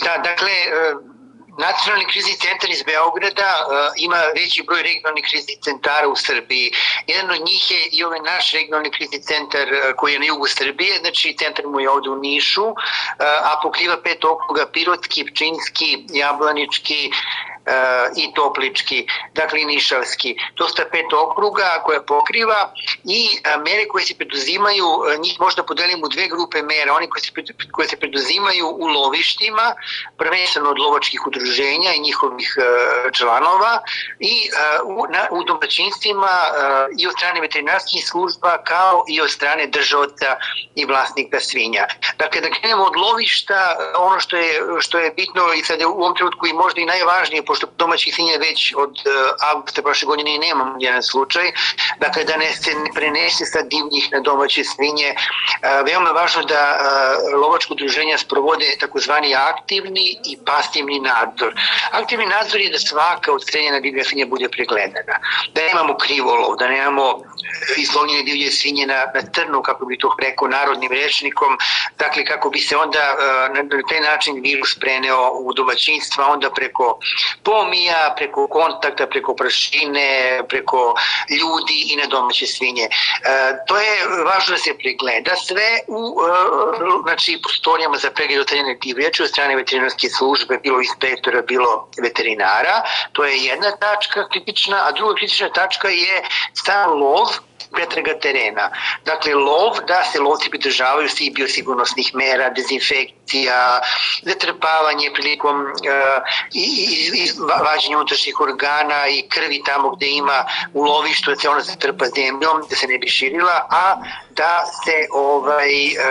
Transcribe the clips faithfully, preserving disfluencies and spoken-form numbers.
Da, dakle, Nacionalni krizni centar iz Beograda uh, ima veći broj regionalnih kriznih centara u Srbiji. Jedan od njih je i ovaj naš regionalni krizni centar uh, koji je na jugu Srbije, znači centar mu je ovde u Nišu, uh, a pokriva pet okruga: Pirotski, Pčinjski, Jablanički, Uh, i Toplički, dakle i Nišavski. To su pet okruga koje pokriva i uh, mere koje se preduzimaju, uh, njih možda podelimo u dve grupe mera, oni koje se, koje se preduzimaju u lovištima, prvenstveno od lovačkih udruženja i njihovih uh, članova i uh, u, na, u domaćinstvima uh, i od strane veterinarskih služba kao i od strane držaoca i vlasnika svinja. Dakle, da krenemo od lovišta, ono što je, što je bitno i sad u ovom trenutku i možda i najvažnije, pošto domaćih svinja već od uh, avgusta prošle godine i nemamo jedan slučaj, dakle da ne se ne prenese sa divljih na domaće svinje. Uh, veoma je važno da uh, lovačko udruženja sprovode takozvani aktivni i pasivni nadzor. Aktivni nadzor je da svaka odstreljena divlja svinja bude pregledana, da nemamo krivolov, da nemamo izlovljene divlje svinje na, na trnu, kako bi to rekao narodnim rečnikom, dakle kako bi se onda uh, na taj način virus preneo u domaćinstva, onda preko pomija, preko kontakta, preko prašine, preko ljudi i na domaće svinje. E, to je važno da se pregleda sve u e, znači, prostorijama za pregled odstreljene divljači od strane veterinarske službe, bilo inspektora, bilo veterinara. To je jedna tačka kritična, a druga kritična tačka je sam lov, pretraga terena. Dakle, lov, da se lovci pridržavaju svih biosigurnosnih mera, dezinfekcija, zatrpavanje prilikom uh, i, i, i vađenja unutrašnjih organa i krvi tamo gde ima u lovištu, da se ona zatrpa zemljom, da se ne bi širila, a da se ovaj,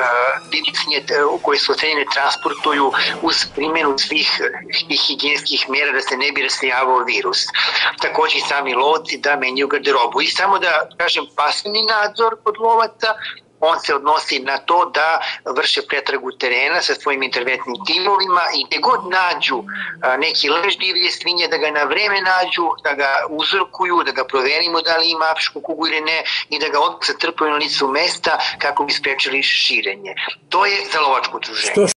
uh, koje su odstreljene transportuju uz primjenu svih higijenskih mera da se ne bi rasijavao virus. Takođe i sami lovci da menjaju garderobu. I samo da kažem, pasivni nadzor kod lovaca, on se odnosi na to da vrše pretragu terena sa svojim interventnim timovima i gde god nađu neki lež divlje svinje, da ga na vreme nađu, da ga uzorkuju, da ga proverimo da li ima afričku kugu ili ne i da ga odmah zatrpaju na licu mesta kako bi sprečili širenje. To je za lovačko udruženje.